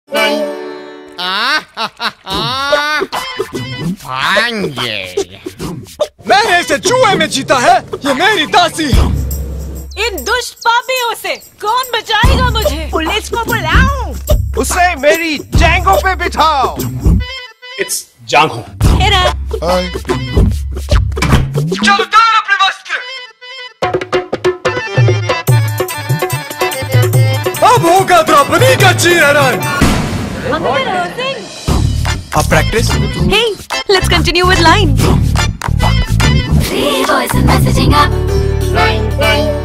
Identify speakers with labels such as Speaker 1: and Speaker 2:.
Speaker 1: मैंने इसे जुए में जीता है, ये मेरी दासी।
Speaker 2: इन दुष्ट पापियों से कौन बचाएगा मुझे?
Speaker 3: पुलिस को बुलाऊं?
Speaker 4: उसे मेरी जैंगो पे बिठाओ।
Speaker 5: इट्स जांघो।
Speaker 1: चलो डाल अपने वस्त्र। अब होगा द्रौपदी का चीरहरण।
Speaker 4: अब practice.
Speaker 2: Hey, let's continue with line.
Speaker 6: Three boys and messaging up.